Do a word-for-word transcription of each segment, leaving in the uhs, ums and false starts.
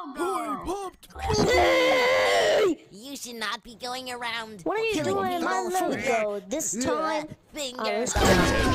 You should not be going around. What are you killing doing? My people. let me go. This time, Finger. I was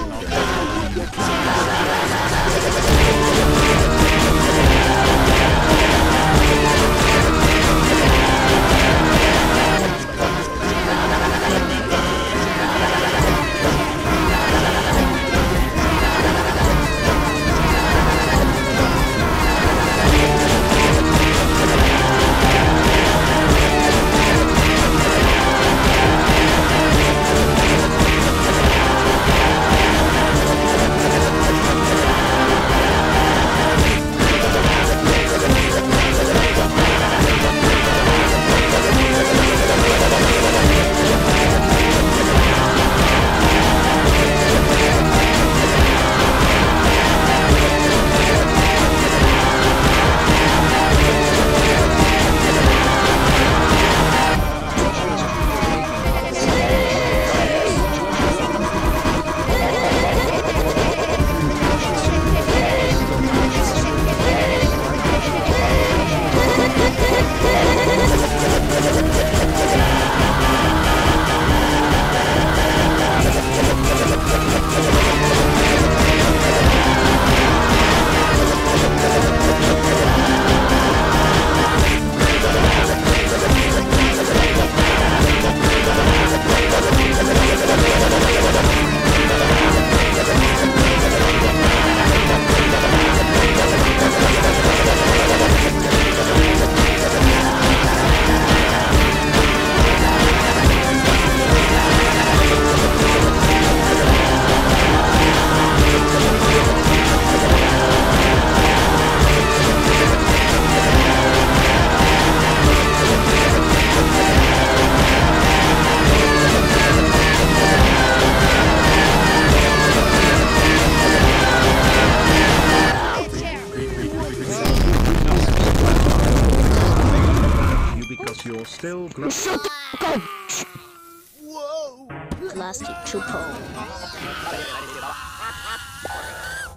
because you're still gl- shut the fuck up. Whoa. Plastic chupo.